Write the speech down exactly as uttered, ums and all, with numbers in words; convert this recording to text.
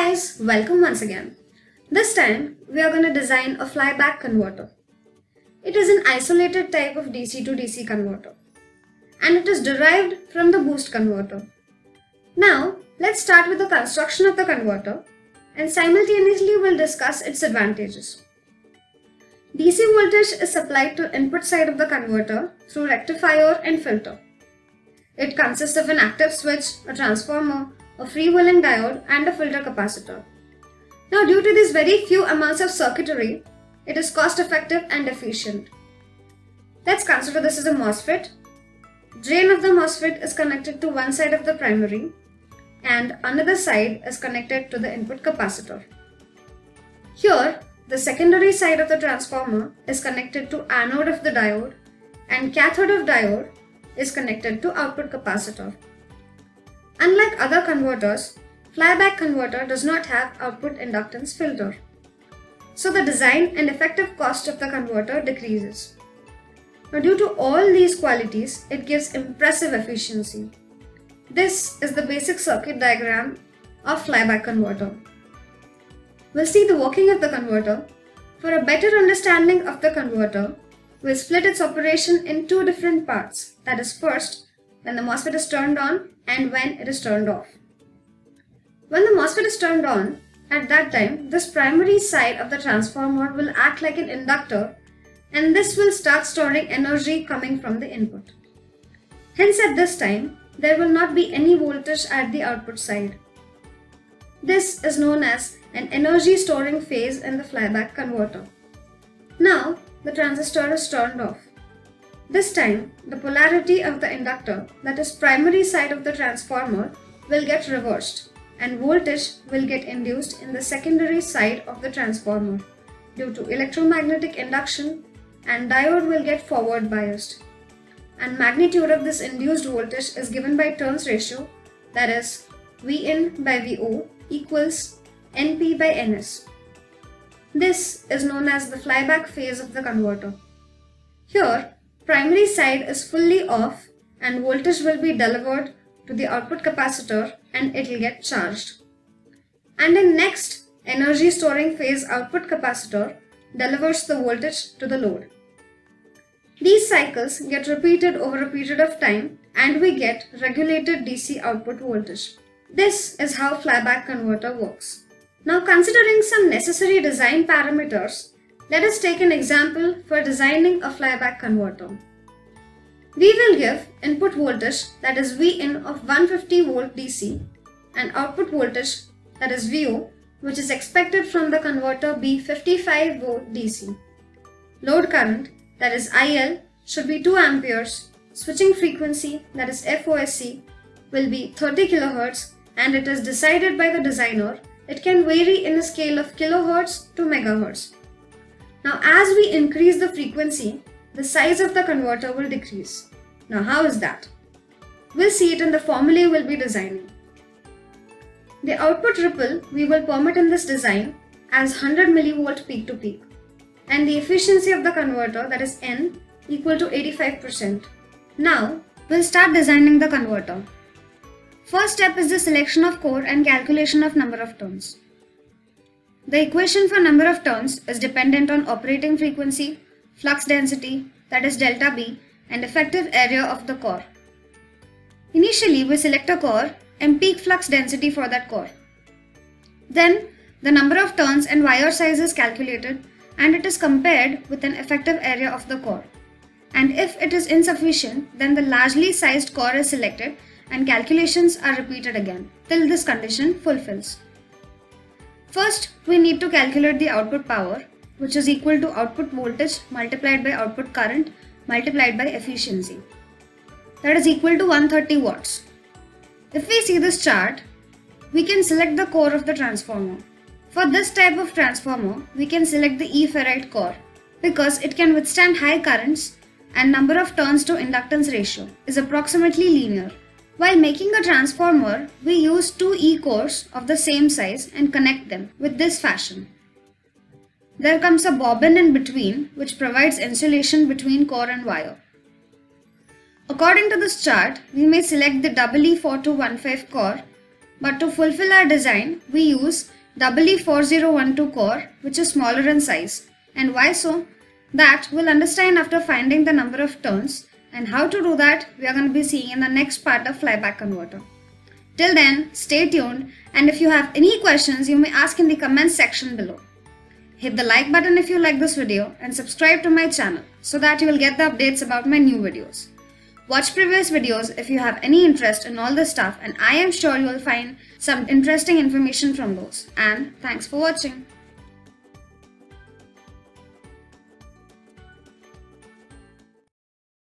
guys, welcome once again. This time we are going to design a flyback converter. It is an isolated type of D C to D C converter and it is derived from the boost converter. Now let's start with the construction of the converter and simultaneously we'll discuss its advantages. D C voltage is supplied to input side of the converter through rectifier and filter. It consists of an active switch, a transformer, a freewheeling diode and a filter capacitor. Now due to these very few amounts of circuitry, it is cost effective and efficient. Let's consider this as a MOSFET. Drain of the MOSFET is connected to one side of the primary and another side is connected to the input capacitor. Here, the secondary side of the transformer is connected to anode of the diode and cathode of diode is connected to output capacitor. Unlike other converters, flyback converter does not have output inductance filter. So the design and effective cost of the converter decreases. Now due to all these qualities, it gives impressive efficiency. This is the basic circuit diagram of flyback converter. We'll see the working of the converter. For a better understanding of the converter, we'll split its operation in two different parts. That is, first, when the MOSFET is turned on and when it is turned off. When the MOSFET is turned on, at that time, this primary side of the transformer will act like an inductor and this will start storing energy coming from the input. Hence, at this time, there will not be any voltage at the output side. This is known as an energy storing phase in the flyback converter. Now, the transistor is turned off. This time, the polarity of the inductor, that is primary side of the transformer, will get reversed and voltage will get induced in the secondary side of the transformer due to electromagnetic induction and diode will get forward biased. And magnitude of this induced voltage is given by turns ratio, that is Vin by Vo equals Np by Ns. This is known as the flyback phase of the converter. Here, primary side is fully off and voltage will be delivered to the output capacitor and it will get charged. And in next, energy storing phase output capacitor delivers the voltage to the load. These cycles get repeated over a period of time and we get regulated D C output voltage. This is how flyback converter works. Now considering some necessary design parameters, let us take an example for designing a flyback converter. We will give input voltage, that is Vin, of one hundred fifty volt D C and output voltage, that is Vo, which is expected from the converter be fifty-five volt D C. Load current, that is I L, should be two amperes. Switching frequency, that is F O S C, will be thirty kilohertz and it is decided by the designer. It can vary in a scale of kilohertz to megahertz. Now as we increase the frequency, the size of the converter will decrease. Now how is that? We'll see it in the formulae we'll be designing. The output ripple we will permit in this design as one hundred millivolt peak to peak and the efficiency of the converter, that is N, equal to eighty-five percent. Now we'll start designing the converter. First step is the selection of core and calculation of number of turns. The equation for number of turns is dependent on operating frequency, flux density, that is delta B, and effective area of the core. Initially, we select a core and peak flux density for that core. Then, the number of turns and wire size is calculated and it is compared with an effective area of the core. And if it is insufficient, then the largely sized core is selected and calculations are repeated again till this condition fulfills. First, we need to calculate the output power, which is equal to output voltage multiplied by output current multiplied by efficiency. That is equal to one hundred thirty watts. If we see this chart, we can select the core of the transformer. For this type of transformer, we can select the E-ferrite core because it can withstand high currents and number of turns to inductance ratio is approximately linear. While making a transformer, we use two E-cores of the same size and connect them with this fashion. There comes a bobbin in between which provides insulation between core and wire. According to this chart, we may select the E E four two one five core But to fulfill our design, we use E E four zero one two core, which is smaller in size. And why so? That we'll understand after finding the number of turns, and how to do that we are going to be seeing in the next part of flyback converter. Till then, stay tuned, and if you have any questions, you may ask in the comments section below. Hit the like button if you like this video and subscribe to my channel so that you will get the updates about my new videos. Watch previous videos if you have any interest in all this stuff, and I am sure you will find some interesting information from those. And thanks for watching.